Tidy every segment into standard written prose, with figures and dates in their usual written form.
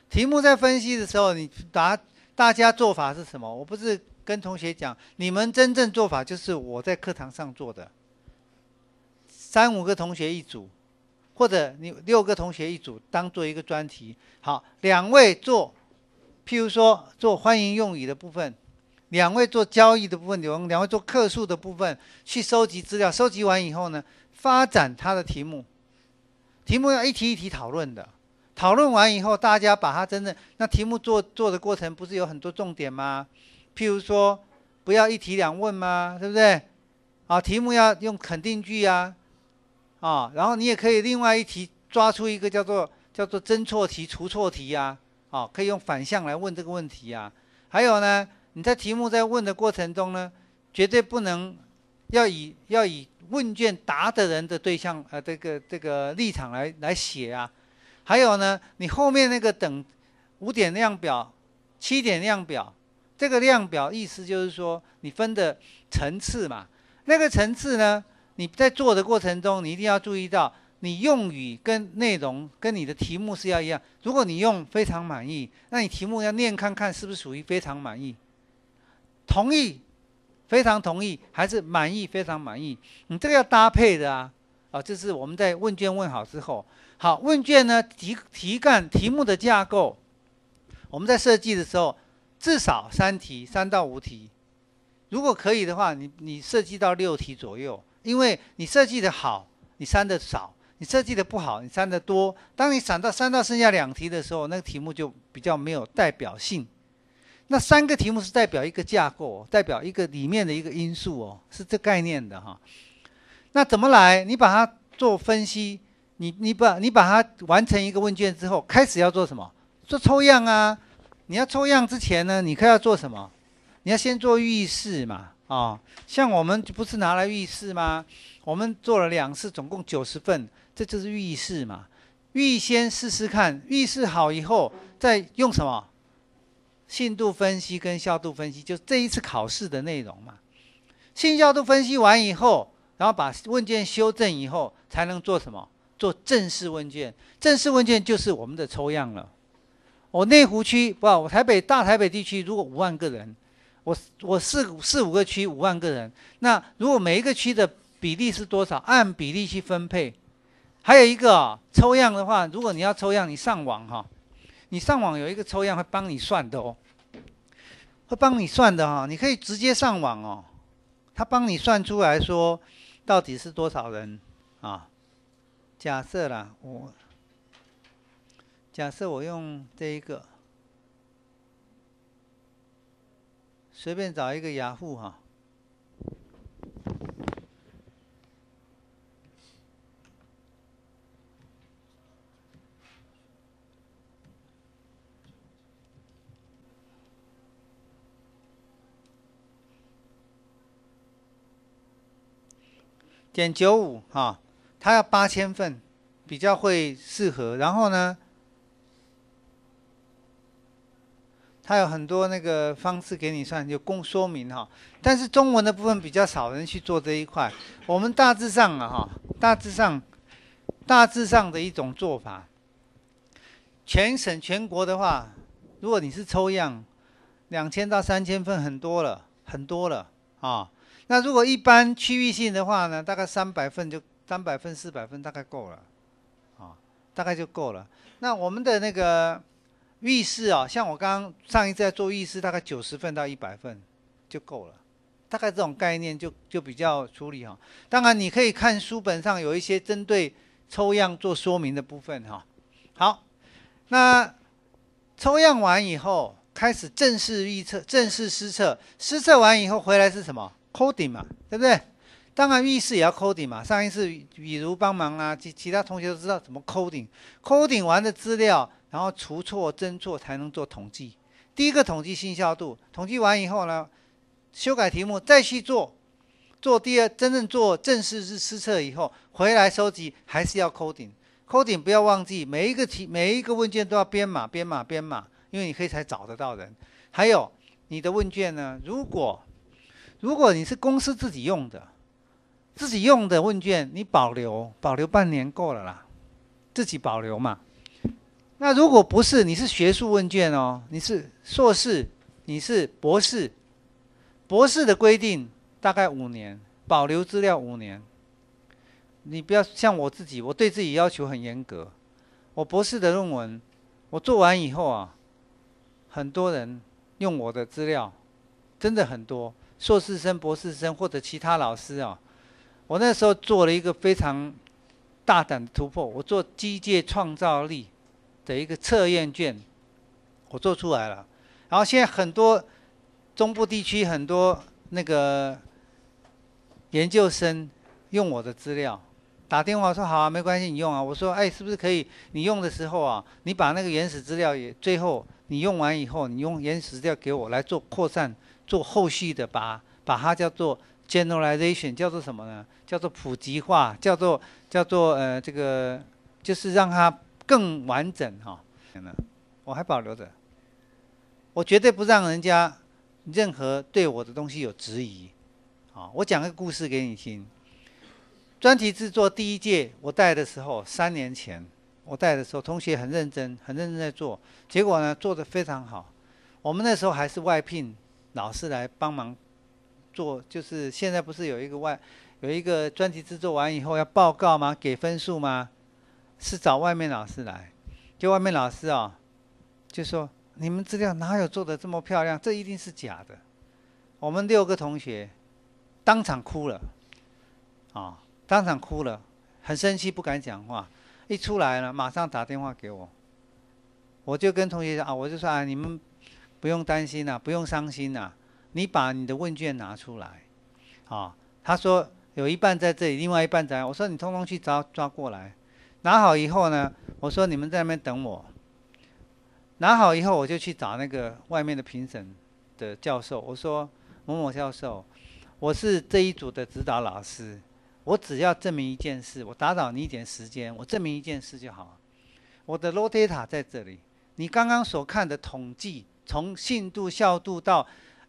题目在分析的时候，大家做法是什么？我不是跟同学讲，你们真正做法就是我在课堂上做的，3、5个同学一组，或者你6个同学一组，当做一个专题。好，2位做，譬如说做欢迎用语的部分，2位做交易的部分，2位做客诉的部分，去收集资料，收集完以后呢，发展他的题目，题目要一题一题讨论的。讨论完以后，大家把它真正那题目做的过程，不是有很多重点吗？譬如说，不要一题两问吗？对不对？啊，题目要用肯定句啊，然后你也可以另外一题抓出一个叫做侦错题、除错题啊，可以用反向来问这个问题啊。还有呢，你在题目在问的过程中呢，绝对不能要以问卷答的人的对象这个立场来写啊。还有呢，你后面那个等5点量表、7点量表，这个量表意思就是说你分的层次嘛。那个层次呢，你在做的过程中，你一定要注意到，你用语跟内容跟你的题目是要一样。如果你用非常满意，那你题目要念看看是不是属于非常满意、同意、非常同意，还是满意、非常满意？你这个要搭配的啊。这是我们在问卷问好之后，好，问卷呢题目的架构，我们在设计的时候至少3题，3到5题，如果可以的话，你设计到6题左右，因为你设计的好，你删的少；你设计的不好，你删的多。当你删到剩下2题的时候，那个题目就比较没有代表性。那3个题目是代表一个架构，代表一个里面的一个因素哦，是这概念的哈。那怎么来？你把它做分析，你把它完成一个问卷之后，开始要做什么？做抽样啊！你要抽样之前呢，你要做什么？你要先做预试嘛，像我们不是拿来预试吗？我们做了2次，总共90份，这就是预试嘛。预先试试看，预试好以后，再用什么？信度分析跟效度分析，就这一次考试的内容嘛。信效度分析完以后，然后把问卷修正以后，才能做什么？做正式问卷。正式问卷就是我们的抽样了。我内湖区我大台北地区如果5万个人，我4、5个区5万个人，那如果每一个区的比例是多少？按比例去分配。还有一个抽样的话，如果你要抽样，你上网你上网有一个抽样会帮你算的哦，会帮你算的你可以直接上网他帮你算出来说到底是多少人假设我用这一个，随便找一个雅虎点95它要8000份，比较会适合。然后呢，它有很多那个方式给你算，有说明但是中文的部分比较少人去做这一块。我们大致上大致上的一种做法。全省全国的话，如果你是抽样，2000到3000份很多了那如果一般区域性的话呢，大概300份400份大概够了大概就够了。那我们的那个预示像我刚刚上一次在做预示，大概90份到100份就够了，大概这种概念就比较处理当然你可以看书本上有一些针对抽样做说明的部分好，那抽样完以后开始正式预测、正式施测，施测完以后回来是什么 ？coding 嘛，对不对？当然预示也要 coding 嘛。上一次比如帮忙啊，其他同学都知道怎么 coding 完的资料，然后除错、增错才能做统计。第一个统计信效度，统计完以后呢，修改题目再去做第二，真正做正式施测以后回来收集，还是要 coding 不要忘记每一个问卷都要编码，因为你可以才找得到人。还有你的问卷呢，如果你是公司自己用的问卷，你保留半年够了啦，自己保留嘛。 那如果不是，你是学术问卷哦，你是硕士，你是博士，博士的规定大概5年，保留资料5年。你不要像我自己，我对自己要求很严格。我博士的论文，我做完以后啊，很多人用我的资料，真的很多，硕士生、博士生或者其他老师啊。我那时候做了一个非常大胆的突破，我做机械创造力的一个测验卷，我做出来了。然后现在很多中部地区很多那个研究生用我的资料，打电话说好啊，没关系，你用啊。我说，哎，是不是可以？你用的时候啊，你把那个原始资料也最后你用完以后，你用原始资料给我来做扩散，做后续的把它叫做 generalization， 叫做什么呢？叫做普及化，叫做这个就是让它更完整哈。我还保留着，我绝对不让人家任何对我的东西有质疑。我讲个故事给你听。专题制作第1届我带的时候，3年前我带的时候，同学很认真在做，结果呢做得非常好。我们那时候还是外聘老师来帮忙做，就是现在不是有一个专题制作完以后要报告吗？给分数吗？是找外面老师来，就外面老师就说你们资料哪有做得这么漂亮？这一定是假的。我们6个同学当场哭了，当场哭了，很生气，不敢讲话。一出来了，马上打电话给我，我就跟同学讲我就说你们不用担心啦，不用伤心啦，你把你的问卷拿出来，他说有一半在这里，另外一半在，我说你通通去抓过来，拿好以后呢，我说你们在那边等我，拿好以后我就去找那个外面的评审的教授，我说某某教授，我是这一组的指导老师。我只要证明一件事，我打扰你一点时间，我证明一件事就好。我的 raw data 在这里，你刚刚所看的统计，从信度、效度到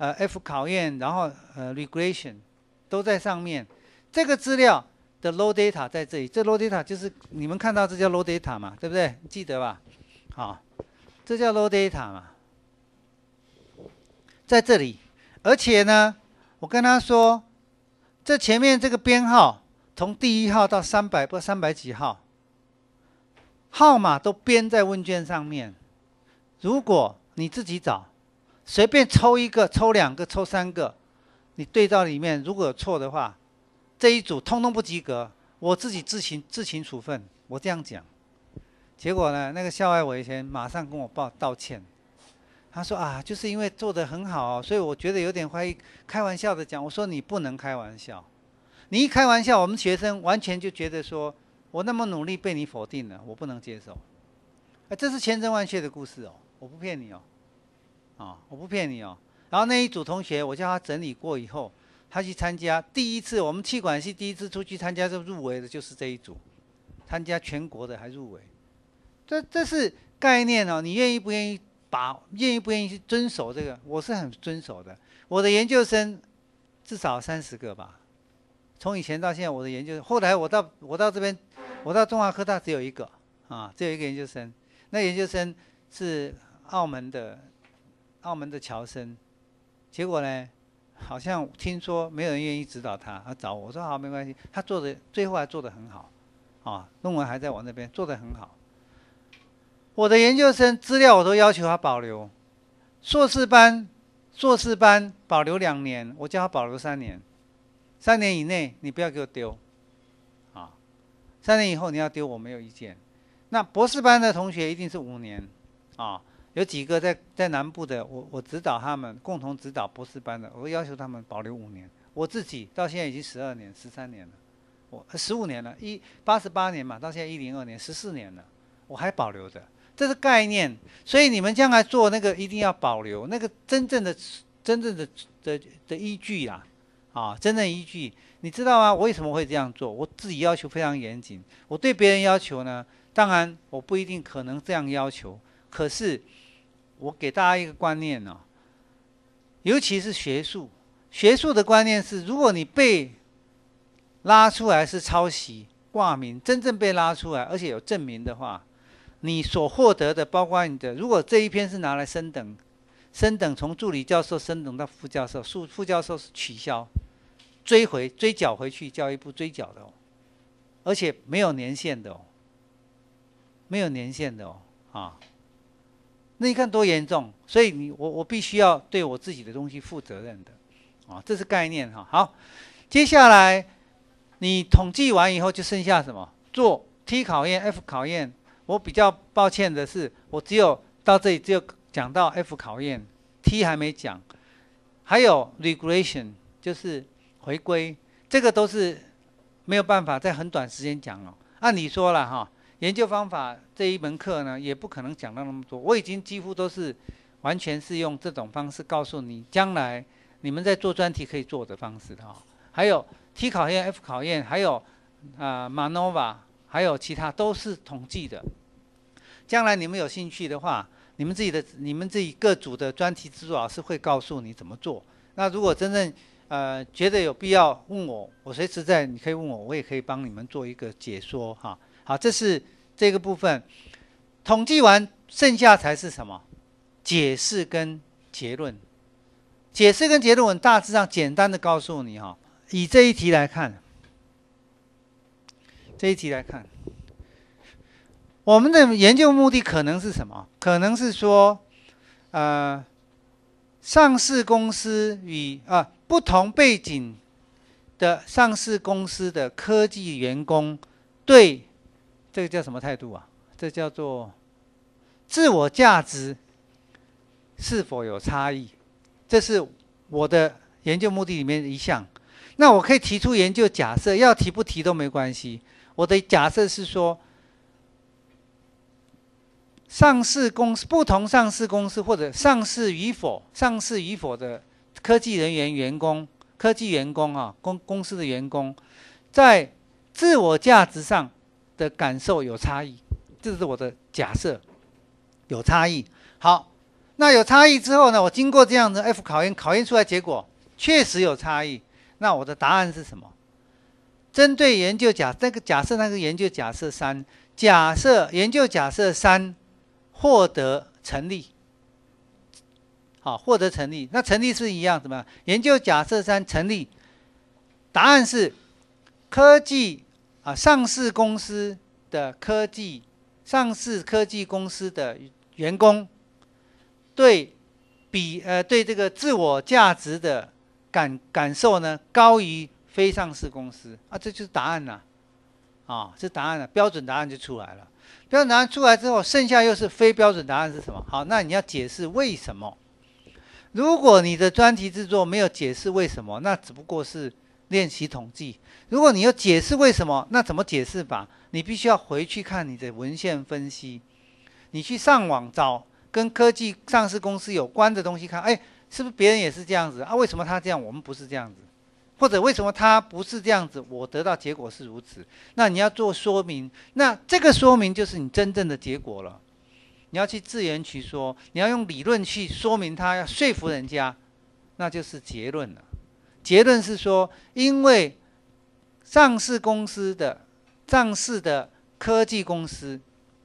F 考验，然后regression 都在上面。这个资料的 raw data 在这里，这 raw data 就是你们看到这叫 raw data 嘛，对不对？记得吧？这叫 raw data 嘛，在这里。而且呢，我跟他说，这前面这个编号。从第1号到300几号，号码都编在问卷上面。如果你自己找，随便抽1个、抽2个、抽3个，你对照里面如果有错的话，这一组通通不及格，我自己自行处分。我这样讲，结果呢，那个校外委员马上跟我道歉。他说就是因为做得很好，所以我觉得有点怀疑。开玩笑的讲，我说你不能开玩笑。你一开玩笑，我们学生完全就觉得说，我那么努力被你否定了，我不能接受。这是千真万确的故事我不骗你我不骗你然后那一组同学，我叫他整理过以后，他去参加第一次我们企管系第一次出去参加就入围的就是这一组，参加全国的还入围。这是概念你愿意不愿意去遵守这个？我是很遵守的。我的研究生至少30个吧。从以前到现在，我的研究，后来我到这边，我到中华科大只有1个只有1个研究生。那研究生是澳门的侨生，结果呢，好像听说没有人愿意指导他，他找我，我说好没关系，他最后还做得很好论文还在我那边做得很好。我的研究生资料我都要求他保留，硕士班保留2年，我叫他保留3年。3年以内你不要给我丢，3年以后你要丢我没有意见。那博士班的同学一定是5年有几个在南部的，我指导他们共同指导博士班的，我要求他们保留5年。我自己到现在已经12年、13年了，我15年了，88年嘛，到现在1020年，14年了，我还保留着，这是概念。所以你们将来做那个一定要保留那个真正的依据啦。真正依据，你知道吗？我为什么会这样做？我自己要求非常严谨。我对别人要求呢，当然我不一定可能这样要求，可是我给大家一个观念尤其是学术的观念是，如果你被拉出来是抄袭、挂名，真正被拉出来，而且有证明的话， 你所获得的，包括你的，如果这一篇是拿来升等，从助理教授升等到副教授，副教授是取消，追缴回去，教育部追缴的哦，而且没有年限的哦，没有年限的哦，啊，那你看多严重，所以我必须要对我自己的东西负责任的，啊，这是概念哈。好，接下来你统计完以后就剩下什么？做 T 考验、F 考验。我比较抱歉的是，我只有到这里只有讲到 F 考验 ，T 还没讲，还有 regression 就是回归，这个都是没有办法在很短时间讲了。按理说了哈，研究方法这一门课呢，也不可能讲到那么多。我已经几乎都是完全是用这种方式告诉你，将来你们在做专题可以做的方式哈。还有 T 考验、F 考验，还有MANOVA， 还有其他都是统计的。将来你们有兴趣的话，你们自己各组的专题制作老师会告诉你怎么做。那如果真正觉得有必要问我，我随时在，你可以问我，我也可以帮你们做一个解说哈。好，这是这个部分。统计完，剩下才是什么？解释跟结论。解释跟结论，我大致上简单的告诉你哈。以这一题来看，我们的研究目的可能是什么？可能是说，上市公司与不同背景的上市公司的科技员工对这个叫什么态度啊？这叫做自我价值是否有差异？这是我的研究目的里面的一项。那我可以提出研究假设，要提不提都没关系。我的假设是说，上市公司不同上市公司或者上市与否的科技员工公司的员工，在自我价值上的感受有差异，这是我的假设，有差异。好，那有差异之后呢，我经过这样的 F 考验出来结果确实有差异，那我的答案是什么？针对研究假设研究假设3，研究假设3获得成立，好，获得成立，那成立是一样怎么样？研究假设3成立，答案是上市公司的上市科技公司的员工对这个自我价值的感受呢高于非上市公司啊，这就是答案了这答案了，标准答案就出来了。标准答案出来之后，剩下又是非标准答案是什么？好，那你要解释为什么。如果你的专题制作没有解释为什么，那只不过是练习统计。如果你要解释为什么，那怎么解释法？你必须要回去看你的文献分析，你去上网找跟科技上市公司有关的东西看，是不是别人也是这样子啊？为什么他这样，我们不是这样子？或者为什么他不是这样子，我得到结果是如此？那你要做说明，那这个说明就是你真正的结果了。你要去自圆其说，你要用理论去说明它，要说服人家，那就是结论了。结论是说，因为上市的科技公司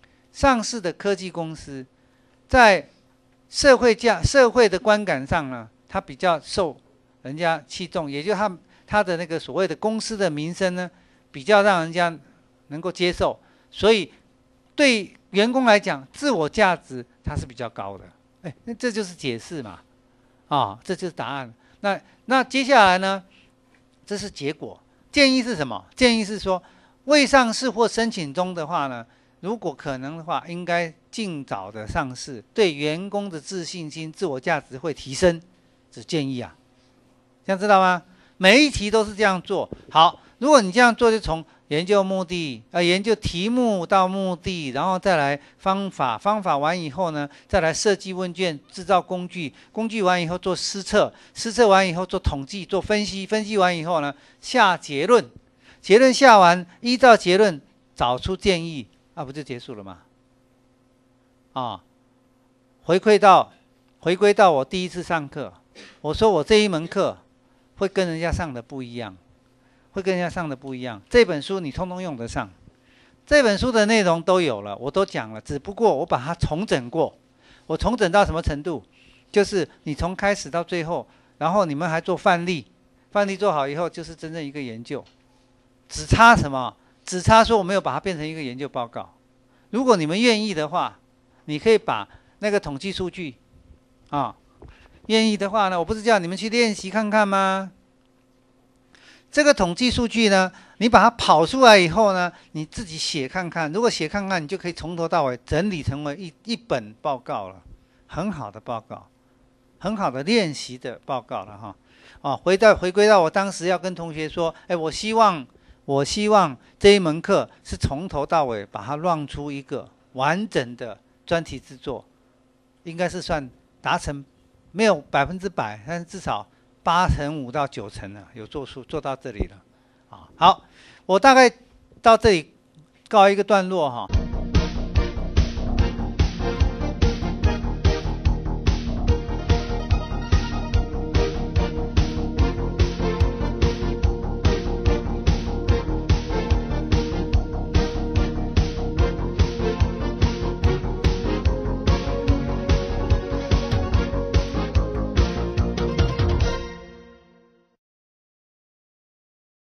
在社会的观感上呢，它比较受人家器重，也就是他的那个所谓的公司的名声呢，比较让人家能够接受，所以对员工来讲，自我价值它是比较高的。那这就是解释嘛，这就是答案。那接下来呢，这是结果。建议是什么？建议是说，未上市或申请中的话呢，如果可能的话，应该尽早的上市，对员工的自信心、自我价值会提升。这建议啊。这样知道吗？每一题都是这样做。好，如果你这样做，就从研究题目到目的，然后再来方法完以后呢，再来设计问卷，制造工具完以后做施测完以后做统计，做分析完以后呢，下结论下完，依照结论找出建议，不就结束了吗？回归到我第一次上课，我说我这一门课会跟人家上的不一样，这本书你通通用得上， 这本书的内容都有了，我都讲了，只不过我把它重整过。我重整到什么程度？就是你从开始到最后，然后你们还做范例，范例做好以后就是真正一个研究。只差什么？只差说我没有把它变成一个研究报告。如果你们愿意的话，你可以把那个统计数据啊，愿意的话呢，我不是叫你们去练习看看吗？这个统计数据呢，你把它跑出来以后呢，你自己写看看。如果写看看，你就可以从头到尾整理成为一本报告了，很好的报告，很好的练习的报告了哈。哦，回归到我当时要跟同学说，哎，我希望这一门课是从头到尾把它乱出一个完整的专题制作，应该是算达成，没有100%，但是至少85%到90%了，有做到这里了。好，我大概到这里告一个段落哈。